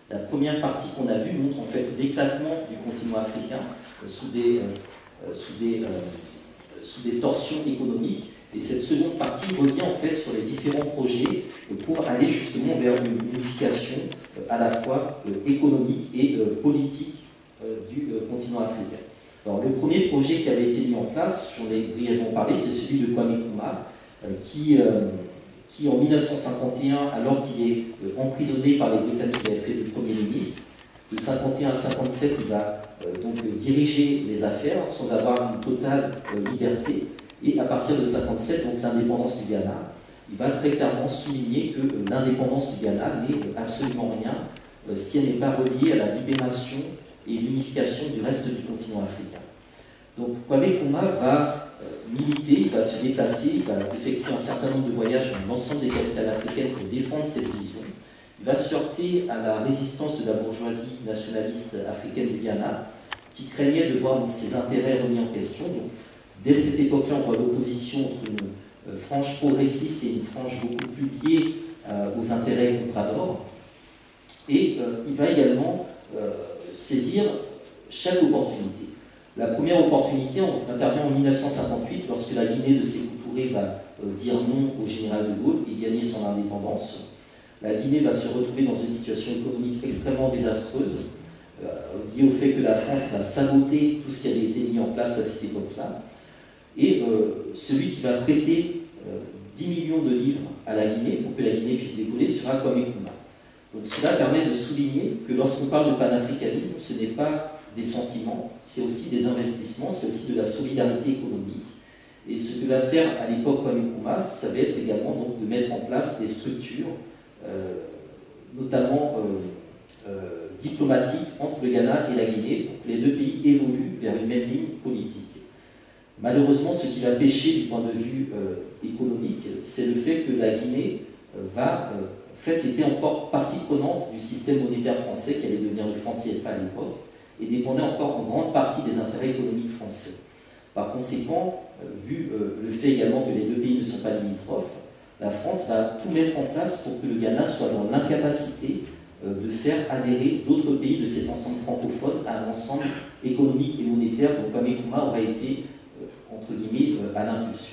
La première partie qu'on a vue montre en fait l'éclatement du continent africain sous des torsions économiques. Et cette seconde partie revient en fait sur les différents projets pour aller justement vers une unification à la fois économique et politique du continent africain. Alors, le premier projet qui avait été mis en place, j'en ai brièvement parlé, c'est celui de Kwame Nkrumah, qui en 1951, alors qu'il est emprisonné par les Britanniques, va être élu Premier ministre. De 51 à 57, il va donc diriger les affaires sans avoir une totale liberté. Et à partir de 57, donc l'indépendance du Ghana, il va très clairement souligner que l'indépendance du Ghana n'est absolument rien si elle n'est pas reliée à la libération et l'unification du reste du continent africain. Donc Kwame Nkrumah va militer, il va se déplacer, il va effectuer un certain nombre de voyages dans l'ensemble des capitales africaines pour défendre cette vision. Il va se heurter à la résistance de la bourgeoisie nationaliste africaine du Ghana, qui craignait de voir donc, ses intérêts remis en question. Donc, dès cette époque-là, on voit l'opposition entre une frange progressiste et une frange beaucoup plus liée aux intérêts compradors. Et il va également saisir chaque opportunité. La première opportunité intervient en 1958, lorsque la Guinée de Sékou Touré va dire non au général de Gaulle et gagner son indépendance. La Guinée va se retrouver dans une situation économique extrêmement désastreuse, liée au fait que la France va saboter tout ce qui avait été mis en place à cette époque-là. Et celui qui va prêter 10 millions de livres à la Guinée pour que la Guinée puisse décoller sera Kwame Nkrumah. Donc cela permet de souligner que lorsqu'on parle de panafricanisme, ce n'est pas des sentiments, c'est aussi des investissements, c'est aussi de la solidarité économique. Et ce que va faire à l'époque Kwame Nkrumah, ça va être également donc, de mettre en place des structures, notamment diplomatiques, entre le Ghana et la Guinée, pour que les deux pays évoluent vers une même ligne politique. Malheureusement, ce qui va pêcher du point de vue économique, c'est le fait que la Guinée était encore partie prenante du système monétaire français, qui allait devenir le franc CFA à l'époque, et dépendait encore en grande partie des intérêts économiques français. Par conséquent, vu le fait également que les deux pays ne sont pas limitrophes, la France va tout mettre en place pour que le Ghana soit dans l'incapacité de faire adhérer d'autres pays de cet ensemble francophone à un ensemble économique et monétaire dont Kwame Nkrumah aurait été, entre guillemets, à l'impulsion.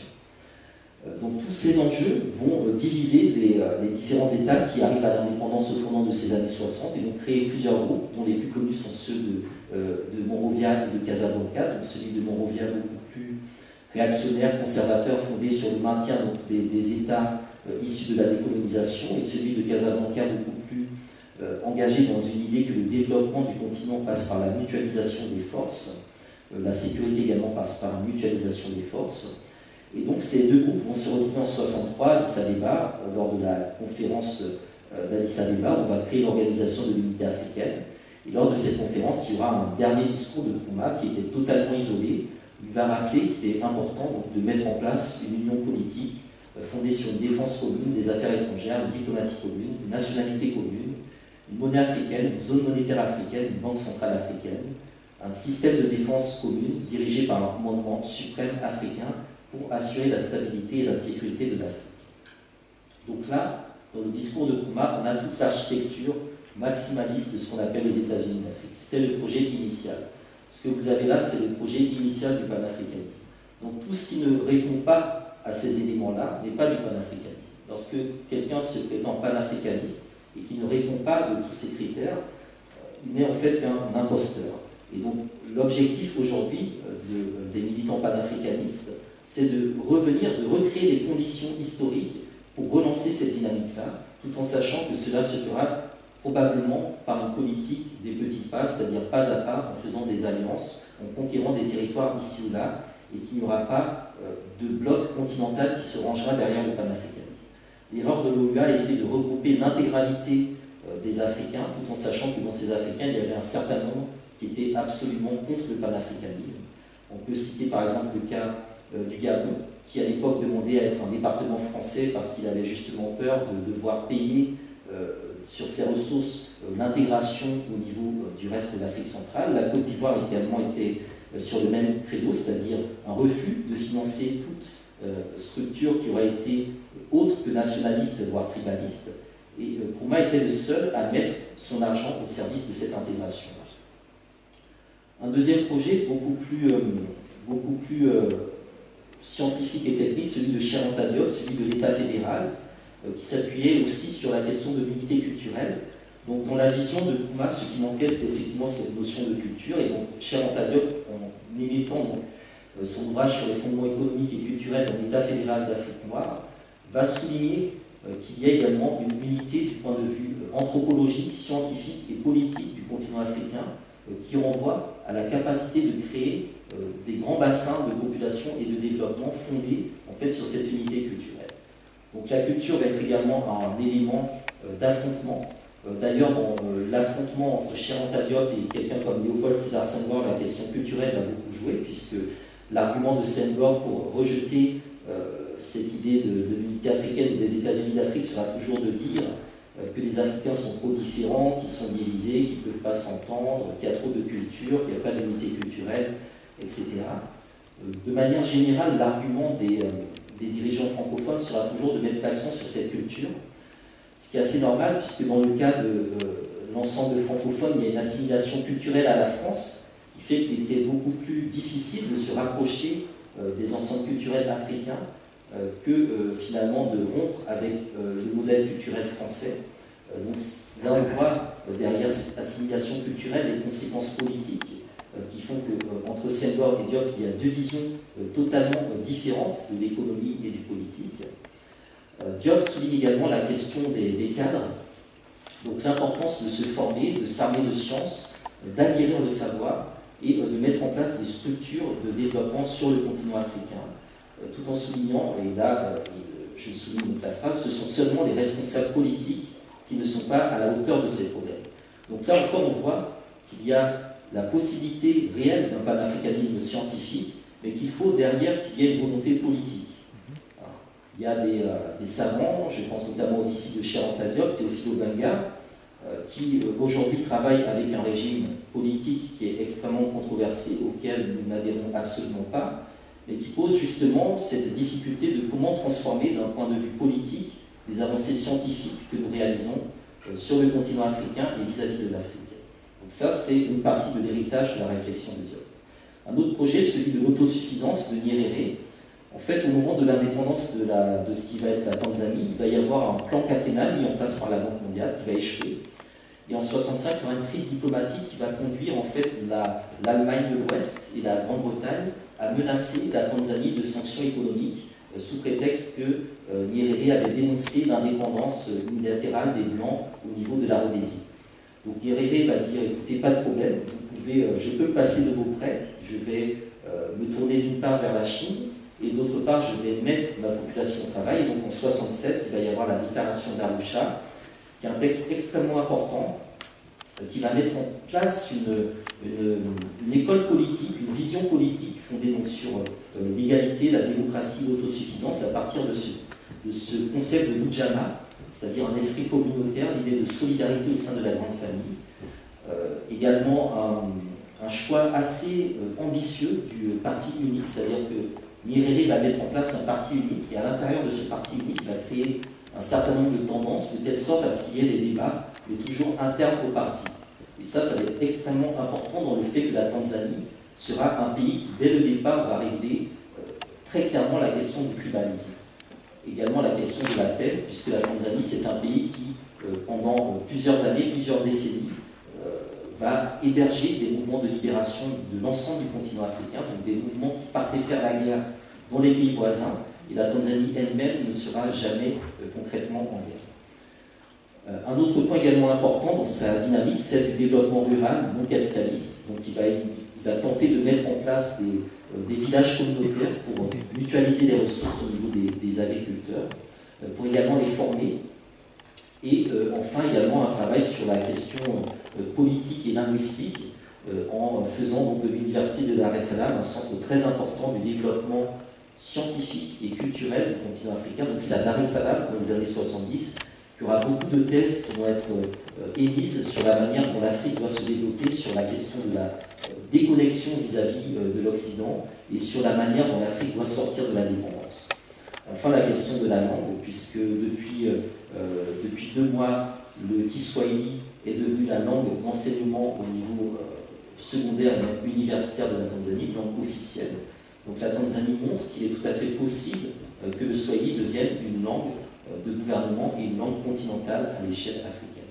Donc tous ces enjeux vont diviser les différents États qui arrivent à l'indépendance au tournant de ces années 60 et vont créer plusieurs groupes, dont les plus connus sont ceux de Monrovia et de Casablanca, donc celui de Monrovia beaucoup plus réactionnaire, conservateur, fondé sur le maintien donc, des États issus de la décolonisation, et celui de Casablanca beaucoup plus engagé dans une idée que le développement du continent passe par la mutualisation des forces, la sécurité également passe par la mutualisation des forces. Et donc ces deux groupes vont se retrouver en 1963 à Addis Abeba, lors de la conférence d'Addis Abeba, où on va créer l'Organisation de l'Unité africaine. Et lors de cette conférence, il y aura un dernier discours de Nkrumah qui était totalement isolé. Il va rappeler qu'il est important donc, de mettre en place une union politique fondée sur une défense commune, des affaires étrangères, une diplomatie commune, une nationalité commune, une monnaie africaine, une zone monétaire africaine, une banque centrale africaine, un système de défense commune dirigé par un commandement suprême africain pour assurer la stabilité et la sécurité de l'Afrique. Donc là, dans le discours de Nkrumah, on a toute l'architecture maximaliste de ce qu'on appelle les États-Unis d'Afrique. C'était le projet initial. Ce que vous avez là, c'est le projet initial du panafricanisme. Donc tout ce qui ne répond pas à ces éléments-là n'est pas du panafricanisme. Lorsque quelqu'un se prétend panafricaniste et qui ne répond pas de tous ces critères, il n'est en fait qu'un imposteur. Et donc l'objectif aujourd'hui des militants panafricanistes, c'est de revenir, de recréer des conditions historiques pour relancer cette dynamique-là, tout en sachant que cela se fera probablement par une politique des petits pas, c'est-à-dire pas à pas, en faisant des alliances, en conquérant des territoires ici ou là, et qu'il n'y aura pas de bloc continental qui se rangera derrière le panafricanisme. L'erreur de l'OUA a été de regrouper l'intégralité des Africains, tout en sachant que dans ces Africains, il y avait un certain nombre qui étaient absolument contre le panafricanisme. On peut citer par exemple le cas du Gabon, qui à l'époque demandait à être un département français parce qu'il avait justement peur de devoir payer sur ses ressources l'intégration au niveau du reste de l'Afrique centrale. La Côte d'Ivoire également était sur le même credo, c'est-à-dire un refus de financer toute structure qui aurait été autre que nationaliste, voire tribaliste. Et Nkrumah était le seul à mettre son argent au service de cette intégration. Un deuxième projet, beaucoup plus scientifique et technique, celui de Cheikh Anta Diop, celui de l'État fédéral, qui s'appuyait aussi sur la question de l'unité culturelle. Donc, dans la vision de Nkrumah, ce qui manquait, c'était effectivement cette notion de culture. Et donc, Cheikh Anta Diop, en émettant donc, son ouvrage sur les fondements économiques et culturels dans l'État fédéral d'Afrique noire, va souligner qu'il y a également une unité du point de vue anthropologique, scientifique et politique du continent africain qui renvoie à la capacité de créer des grands bassins de population et de développement fondés en fait sur cette unité culturelle. Donc la culture va être également un élément d'affrontement. D'ailleurs, dans l'affrontement entre Cheikh Anta Diop et quelqu'un comme Léopold Sédar Senghor, la question culturelle va beaucoup jouer, puisque l'argument de Senghor pour rejeter cette idée de l'unité africaine ou des États-Unis d'Afrique sera toujours de dire que les Africains sont trop différents, qu'ils sont divisés, qu'ils ne peuvent pas s'entendre, qu'il y a trop de culture, qu'il n'y a pas d'unité culturelle, etc. De manière générale, l'argument des dirigeants francophones sera toujours de mettre l'accent sur cette culture, ce qui est assez normal, puisque dans le cas de l'ensemble francophone, il y a une assimilation culturelle à la France, qui fait qu'il était beaucoup plus difficile de se rapprocher des ensembles culturels africains que finalement de rompre avec le modèle culturel français. Donc là on voit derrière cette assimilation culturelle les conséquences politiques qui font qu'entre Senghor et Diop, il y a deux visions totalement différentes de l'économie et du politique. Diop souligne également la question des cadres, donc l'importance de se former, de s'armer de sciences, d'acquérir le savoir et de mettre en place des structures de développement sur le continent africain, tout en soulignant, et là je souligne donc la phrase, ce sont seulement les responsables politiques qui ne sont pas à la hauteur de ces problèmes. Donc là encore on voit qu'il y a la possibilité réelle d'un panafricanisme scientifique, mais qu'il faut derrière qu'il y ait une volonté politique. Alors, il y a des savants, je pense notamment au disciple de Cheikh Anta Diop, Théophile Obenga, qui aujourd'hui travaille avec un régime politique qui est extrêmement controversé, auquel nous n'adhérons absolument pas, mais qui pose justement cette difficulté de comment transformer d'un point de vue politique les avancées scientifiques que nous réalisons sur le continent africain et vis-à-vis de l'Afrique. Donc ça, c'est une partie de l'héritage de la réflexion de Diop. Un autre projet, celui de l'autosuffisance de Nyerere. En fait, au moment de l'indépendance de ce qui va être la Tanzanie, il va y avoir un plan quinquennal mis en place par la Banque mondiale qui va échouer. Et en 1965, il y aura une crise diplomatique qui va conduire en fait l'Allemagne de l'Ouest et la Grande-Bretagne à menacer la Tanzanie de sanctions économiques sous prétexte que Nyerere avait dénoncé l'indépendance unilatérale des Blancs au niveau de la Rhodésie. Donc Nyerere va dire, écoutez, pas de problème, je peux me passer de vos prêts, je vais me tourner d'une part vers la Chine, et d'autre part, je vais mettre ma population au travail. Et donc en 1967, il va y avoir la déclaration d'Arusha, qui est un texte extrêmement important, qui va mettre en place une école politique, une vision politique fondée donc sur l'égalité, la démocratie, l'autosuffisance, à partir de ce concept de l'Ujama, c'est-à-dire un esprit communautaire, l'idée de solidarité au sein de la grande famille. Également un choix assez ambitieux du parti unique, c'est-à-dire que Nyerere va mettre en place un parti unique et à l'intérieur de ce parti unique, il va créer un certain nombre de tendances de telle sorte à ce qu'il y ait des débats, mais toujours internes au parti. Et ça va être extrêmement important dans le fait que la Tanzanie sera un pays qui, dès le départ, va régler très clairement la question du tribalisme. Également la question de la paix, puisque la Tanzanie, c'est un pays qui, pendant plusieurs années, plusieurs décennies, va héberger des mouvements de libération de l'ensemble du continent africain, donc des mouvements qui partaient faire la guerre dans les pays voisins, et la Tanzanie elle-même ne sera jamais concrètement en guerre. Un autre point également important dans sa dynamique, c'est le développement rural non capitaliste. Donc il va tenter de mettre en place des villages communautaires pour mutualiser les ressources au niveau des agriculteurs, pour également les former. Et enfin également un travail sur la question politique et linguistique en faisant donc de l'université de Dar es Salaam un centre très important du développement scientifique et culturel du continent africain. Donc c'est à Dar es Salaam, dans les années 70, qu'il y aura beaucoup de thèses qui vont être émises sur la manière dont l'Afrique doit se développer, sur la question de la déconnexion vis-à-vis de l'Occident et sur la manière dont l'Afrique doit sortir de l'indépendance. Enfin, la question de la langue, puisque depuis 2 mois, le Kiswahili est devenu la langue d'enseignement au niveau secondaire et même universitaire de la Tanzanie, une langue officielle. Donc la Tanzanie montre qu'il est tout à fait possible que le Swahili devienne une langue de gouvernement et une langue continentale à l'échelle africaine.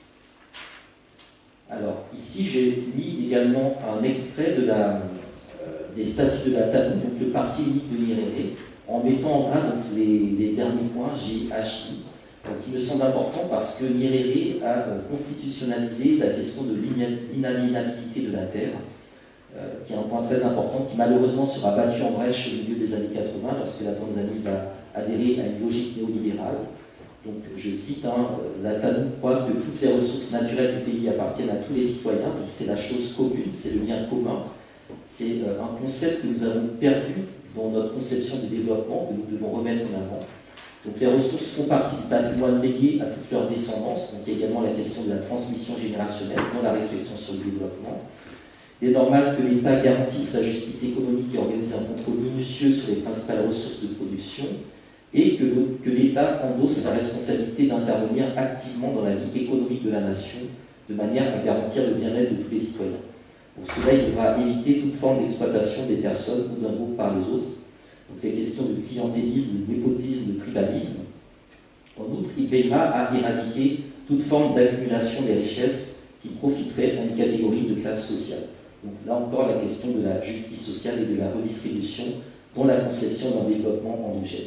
Alors ici j'ai mis également un extrait des statuts de la TANU, donc le parti unique de Nyerere, en mettant en gras donc, les derniers points GHI. Donc il me semble important parce que Nyerere a constitutionnalisé la question de l'inaliénabilité de la terre, qui est un point très important, qui malheureusement sera battu en brèche au milieu des années 80, lorsque la Tanzanie va adhérer à une logique néolibérale. Donc je cite, la TANU croit que toutes les ressources naturelles du pays appartiennent à tous les citoyens, donc c'est la chose commune, c'est le bien commun. C'est un concept que nous avons perdu dans notre conception du développement, que nous devons remettre en avant. Donc les ressources font partie du patrimoine légué à toute leur descendance. Donc il y a également la question de la transmission générationnelle dans la réflexion sur le développement. Il est normal que l'État garantisse la justice économique et organise un contrôle minutieux sur les principales ressources de production et que l'État endosse la responsabilité d'intervenir activement dans la vie économique de la nation de manière à garantir le bien-être de tous les citoyens. Pour cela, il devra éviter toute forme d'exploitation des personnes ou d'un groupe par les autres. Donc les questions de clientélisme, de népotisme, de tribalisme. En outre, il veillera à éradiquer toute forme d'accumulation des richesses qui profiterait à une catégorie de classe sociale. Donc là encore, la question de la justice sociale et de la redistribution dans la conception d'un développement endogène.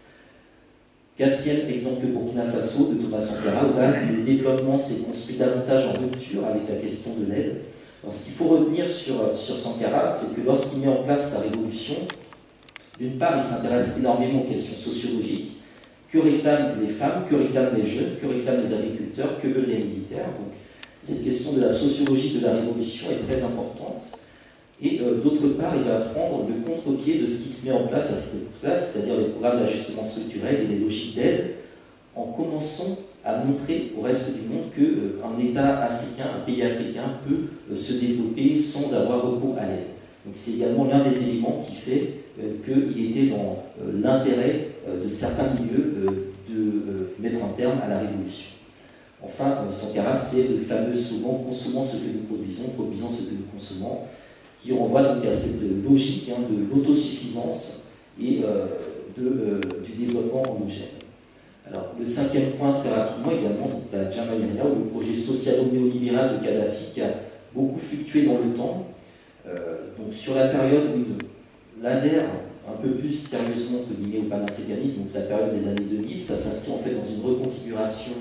Quatrième exemple, le Burkina Faso de Thomas Sankara, où là, le développement s'est construit davantage en rupture avec la question de l'aide. Alors, ce qu'il faut retenir sur Sankara, c'est que lorsqu'il met en place sa révolution, d'une part, il s'intéresse énormément aux questions sociologiques. Que réclament les femmes, que réclament les jeunes, que réclament les agriculteurs, que veulent les militaires. Donc, cette question de la sociologie de la révolution est très importante. Et d'autre part, il va prendre le contre-pied de ce qui se met en place à cette époque-là, c'est-à-dire les programmes d'ajustement structurel et les logiques d'aide, en commençant à montrer au reste du monde qu'un État africain, un pays africain peut se développer sans avoir recours à l'aide. Donc c'est également l'un des éléments qui fait qu'il était dans l'intérêt de certains milieux de mettre un terme à la révolution. Enfin, Sankara, c'est le fameux slogan « Consommons ce que nous produisons, produisons ce que nous consommons », qui renvoie donc à cette logique de l'autosuffisance et du développement endogène. Alors, le cinquième point, très rapidement également, donc la Jamaïria, ou le projet socialo-néolibéral de Kadhafi, qui a beaucoup fluctué dans le temps. Donc, sur la période où il adhère un peu plus sérieusement entre guillemets au panafricanisme, donc la période des années 2000, ça s'inscrit en fait dans une reconfiguration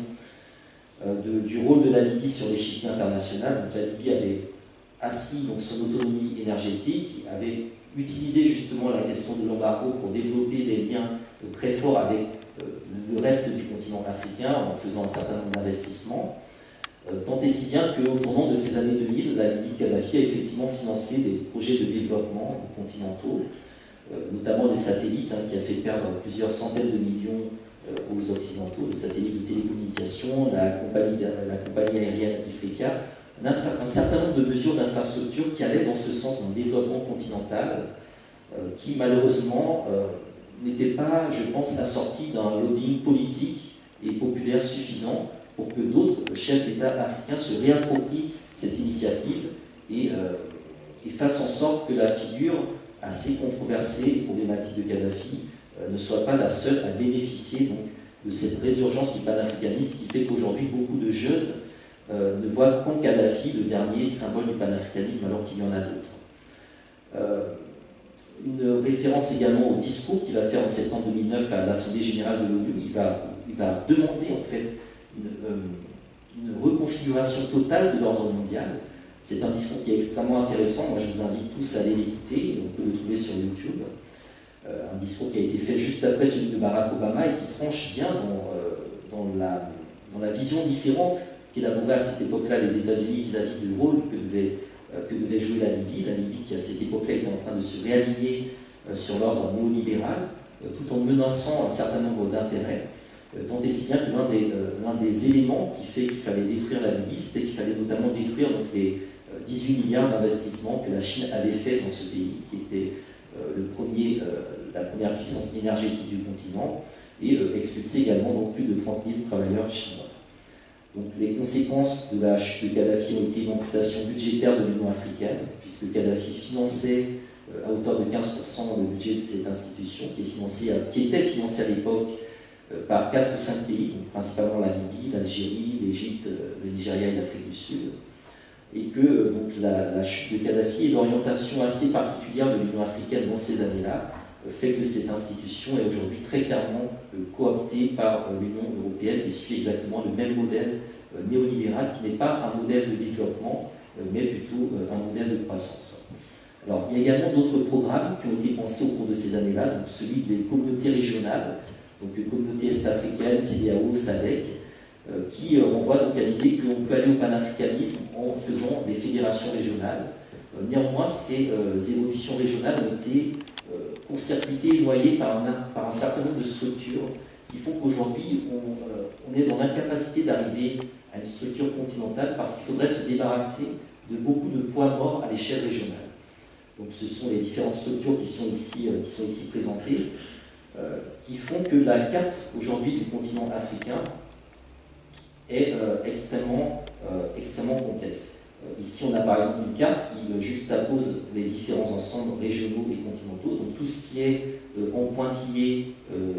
du rôle de la Libye sur l'échiquier international. Donc, la Libye avait assis donc, son autonomie énergétique, avait utilisé justement la question de l'embargo pour développer des liens très forts avec le reste du continent africain en faisant un certain nombre d'investissements, tant et si bien qu'au tournant de ces années 2000, la Libye de Kadhafi a effectivement financé des projets de développement continentaux, notamment le satellite qui a fait perdre plusieurs centaines de millions aux Occidentaux, le satellite de télécommunications, la compagnie aérienne Ifrica, un certain nombre de mesures d'infrastructure qui allaient dans ce sens d'un développement continental qui malheureusement n'était pas, je pense, assorti d'un lobbying politique et populaire suffisant pour que d'autres chefs d'État africains se réapproprient cette initiative et fassent en sorte que la figure assez controversée et problématique de Kadhafi ne soit pas la seule à bénéficier donc, de cette résurgence du panafricanisme qui fait qu'aujourd'hui beaucoup de jeunes ne voient qu'en Kadhafi le dernier symbole du panafricanisme alors qu'il y en a d'autres. Une référence également au discours qu'il va faire en septembre 2009 à l'Assemblée Générale de l'ONU. Il va demander en fait une reconfiguration totale de l'ordre mondial. C'est un discours qui est extrêmement intéressant. Moi, je vous invite tous à aller l'écouter. On peut le trouver sur YouTube. Un discours qui a été fait juste après celui de Barack Obama et qui tranche bien dans la vision différente qu'élaboraient à cette époque-là les États-Unis vis-à-vis du rôle que devait jouer la Libye qui à cette époque-là était en train de se réaligner sur l'ordre néolibéral, tout en menaçant un certain nombre d'intérêts, tant et si bien que l'un des éléments qui fait qu'il fallait détruire la Libye, c'était qu'il fallait notamment détruire donc, les 18 milliards d'investissements que la Chine avait fait dans ce pays, qui était la première puissance énergétique du continent, et expulser également donc, plus de 30 000 travailleurs chinois. Donc, les conséquences de la chute de Kadhafi ont été une amputation budgétaire de l'Union africaine, puisque Kadhafi finançait à hauteur de 15% le budget de cette institution, qui était financée à l'époque par 4 ou 5 pays, donc principalement la Libye, l'Algérie, l'Égypte, le Nigeria et l'Afrique du Sud, et que donc, la chute de Kadhafi et l'orientation assez particulière de l'Union africaine dans ces années-là fait que cette institution est aujourd'hui très clairement cooptée par l'Union européenne et suit exactement le même modèle néolibéral qui n'est pas un modèle de développement, mais plutôt un modèle de croissance. Alors, il y a également d'autres programmes qui ont été pensés au cours de ces années-là, donc celui des communautés régionales, donc communauté est-africaine, CEDEAO, SADC, qui renvoie donc à l'idée qu'on peut aller au panafricanisme en faisant des fédérations régionales. Néanmoins, ces évolutions régionales ont été court-circuitées et noyées par un certain nombre de structures qui font qu'aujourd'hui, on est dans l'incapacité d'arriver à une structure continentale parce qu'il faudrait se débarrasser de beaucoup de points morts à l'échelle régionale. Donc ce sont les différentes structures qui sont ici présentées, qui font que la carte aujourd'hui du continent africain est extrêmement complexe. Ici, on a par exemple une carte qui juxtapose les différents ensembles régionaux et continentaux. Donc tout ce qui est en pointillé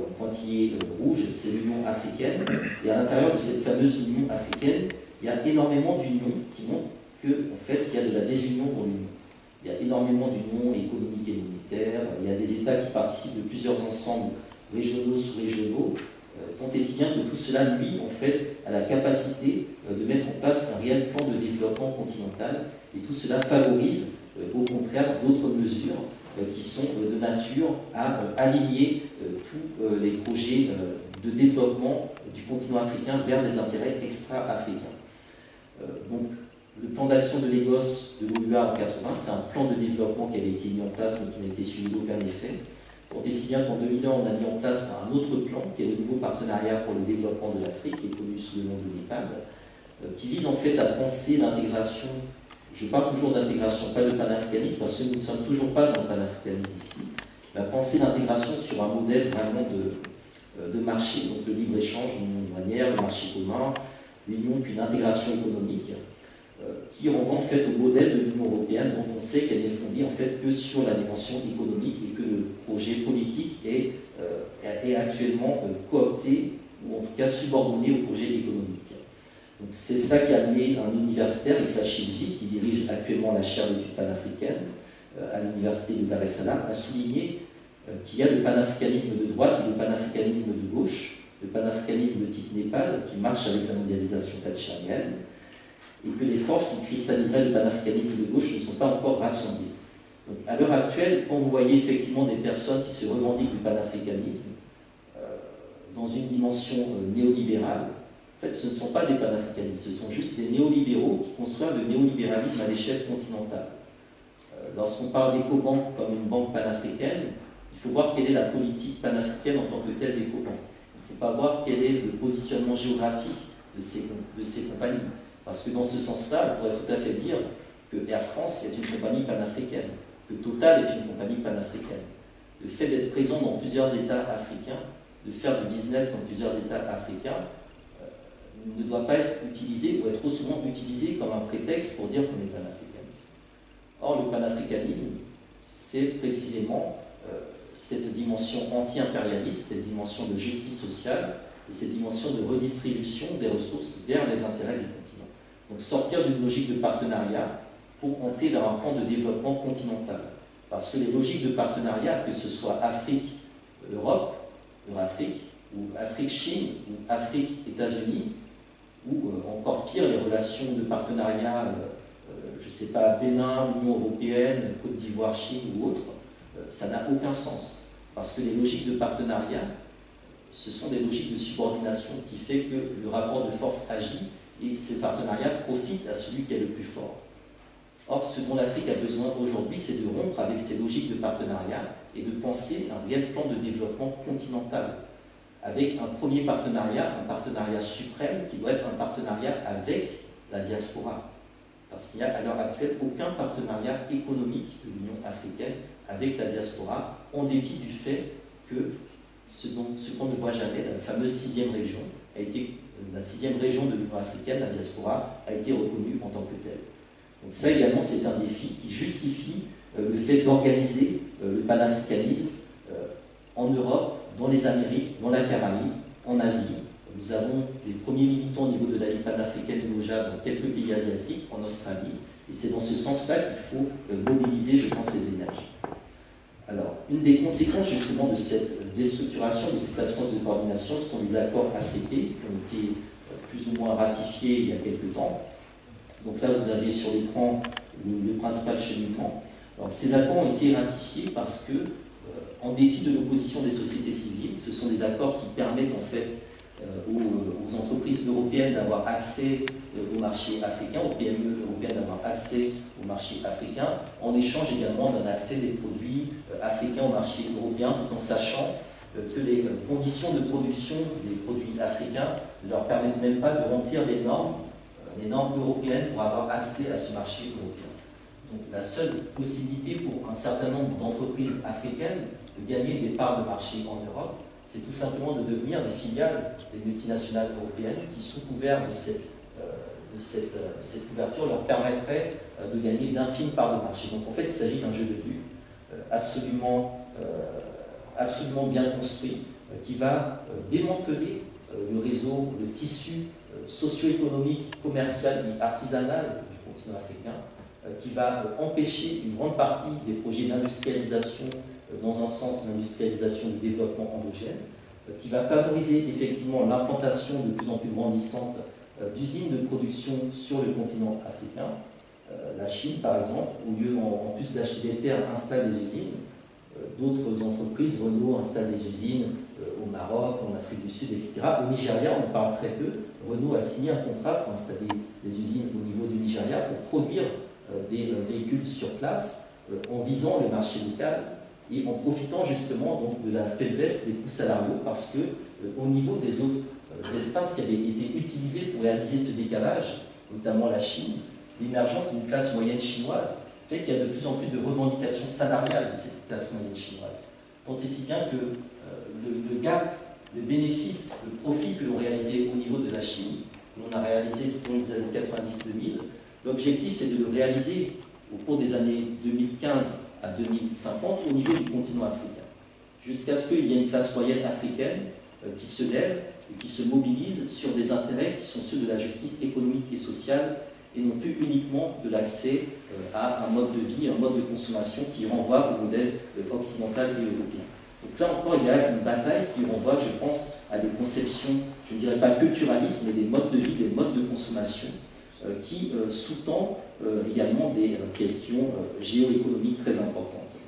rouge, c'est l'Union africaine. Et à l'intérieur de cette fameuse Union africaine, il y a énormément d'unions qui montrent qu'en fait, il y a de la désunion dans l'Union. Il y a énormément d'unions économiques et militaires. Il y a des États qui participent de plusieurs ensembles régionaux, sous-régionaux. Tant et si bien que tout cela nuit en fait à la capacité de mettre en place un réel plan de développement continental, et tout cela favorise au contraire d'autres mesures qui sont de nature à aligner tous les projets de développement du continent africain vers des intérêts extra-africains. Donc le plan d'action de Lagos de l'OUA en 80, c'est un plan de développement qui avait été mis en place mais qui n'a été suivi d'aucun effet. Tant et si bien qu'en 2001, on a mis en place un autre plan, qui est le nouveau partenariat pour le développement de l'Afrique, qui est connu sous le nom de NEPAD, qui vise en fait à penser l'intégration. Je parle toujours d'intégration, pas de panafricanisme, parce que nous ne sommes toujours pas dans le panafricanisme ici, mais à penser l'intégration sur un modèle vraiment de marché, donc le libre-échange, l'union douanière, le marché commun, l'union, puis l'intégration économique, qui renvoie en fait au modèle de l'Union européenne dont on sait qu'elle n'est fondée en fait que sur la dimension économique et que le projet politique est actuellement coopté ou en tout cas subordonné au projet économique. Donc c'est cela qui a amené un universitaire, Issa Chilji, qui dirige actuellement la chaire d'études panafricaines à l'université de Dar es Salaam, à souligner qu'il y a le panafricanisme de droite et le panafricanisme de gauche, le panafricanisme de type Népal qui marche avec la mondialisation thatchérienne, et que les forces qui cristalliseraient le panafricanisme de gauche ne sont pas encore rassemblées. Donc, à l'heure actuelle, quand vous voyez effectivement des personnes qui se revendiquent du panafricanisme dans une dimension néolibérale, en fait, ce ne sont pas des panafricanistes, ce sont juste des néolibéraux qui conçoivent le néolibéralisme à l'échelle continentale. Lorsqu'on parle d'Ecobank comme une banque panafricaine, il faut voir quelle est la politique panafricaine en tant que telle d'Ecobank. Il ne faut pas voir quel est le positionnement géographique de ces compagnies. Parce que dans ce sens-là, on pourrait tout à fait dire que Air France est une compagnie panafricaine, que Total est une compagnie panafricaine. Le fait d'être présent dans plusieurs États africains, de faire du business dans plusieurs États africains, ne doit pas être utilisé ou est trop souvent utilisé comme un prétexte pour dire qu'on est panafricaniste. Or, le panafricanisme, c'est précisément cette dimension anti-impérialiste, cette dimension de justice sociale et cette dimension de redistribution des ressources vers les intérêts du continent. Donc sortir d'une logique de partenariat pour entrer vers un plan de développement continental. Parce que les logiques de partenariat, que ce soit Afrique-Europe, Eurafrique, ou Afrique-Chine, ou Afrique-États-Unis, ou encore pire, les relations de partenariat, je ne sais pas, Bénin, Union européenne, Côte d'Ivoire, Chine ou autre, ça n'a aucun sens. Parce que les logiques de partenariat, ce sont des logiques de subordination qui fait que le rapport de force agit et ces partenariats profitent à celui qui est le plus fort. Or, ce dont l'Afrique a besoin aujourd'hui, c'est de rompre avec ces logiques de partenariat et de penser un réel plan de développement continental, avec un premier partenariat, un partenariat suprême, qui doit être un partenariat avec la diaspora. Parce qu'il n'y a à l'heure actuelle aucun partenariat économique de l'Union africaine avec la diaspora, en dépit du fait que ce qu'on ne voit jamais, la fameuse 6e région, la 6e région de l'Union africaine, la diaspora, a été reconnue en tant que telle. Donc ça également, c'est un défi qui justifie le fait d'organiser le panafricanisme en Europe, dans les Amériques, dans la Caraïbe, en Asie. Nous avons les premiers militants au niveau de la Ligue panafricaine du Hoja dans quelques pays asiatiques, en Australie, et c'est dans ce sens-là qu'il faut mobiliser, je pense, les énergies. Alors, une des conséquences justement de cette déstructuration, de cette absence de coordination, ce sont les accords ACP qui ont été plus ou moins ratifiés il y a quelques temps. Donc là, vous avez sur l'écran le principal cheminement. Alors, ces accords ont été ratifiés parce que, en dépit de l'opposition des sociétés civiles, ce sont des accords qui permettent en fait aux entreprises européennes d'avoir accès au marché africain, aux PME européennes d'avoir accès au marché africain, en échange également d'un accès des produits africains au marché européen, tout en sachant que les conditions de production des produits africains ne leur permettent même pas de remplir les normes européennes pour avoir accès à ce marché européen. Donc la seule possibilité pour un certain nombre d'entreprises africaines de gagner des parts de marché en Europe, c'est tout simplement de devenir des filiales des multinationales européennes qui, sous couvert de cette couverture, leur permettrait de gagner d'infimes parts de marché. Donc en fait, il s'agit d'un jeu de vue absolument bien construit qui va démanteler le réseau, le tissu socio-économique, commercial et artisanal du continent africain, qui va empêcher une grande partie des projets d'industrialisation, dans un sens d'industrialisation du développement endogène, qui va favoriser effectivement l'implantation de plus en plus grandissante d'usines de production sur le continent africain. La Chine, par exemple, au lieu, en plus d'acheter des terres, installe des usines. D'autres entreprises, Renault installe des usines au Maroc, en Afrique du Sud, etc. Au Nigeria, on en parle très peu. Renault a signé un contrat pour installer des usines au niveau du Nigeria pour produire des véhicules sur place en visant le marché local et en profitant justement donc, de la faiblesse des coûts salariaux parce que au niveau des autres espaces qui avaient été utilisés pour réaliser ce décalage, notamment la Chine, l'émergence d'une classe moyenne chinoise fait qu'il y a de plus en plus de revendications salariales de cette classe moyenne chinoise. Tant et si bien que le gap de bénéfices, de profits que l'on réalisait au niveau de la Chine, que l'on a réalisé tout au long des années 90-2000, l'objectif c'est de le réaliser au cours des années 2015 à 2050 au niveau du continent africain, jusqu'à ce qu'il y ait une classe moyenne africaine qui se lève et qui se mobilise sur des intérêts qui sont ceux de la justice économique et sociale et non plus uniquement de l'accès à un mode de vie, un mode de consommation qui renvoie au modèle occidental et européen. Donc là encore, il y a une bataille qui renvoie, je pense, à des conceptions, je ne dirais pas culturalistes, mais des modes de vie, des modes de consommation qui sous-tend également des questions géoéconomiques très importantes.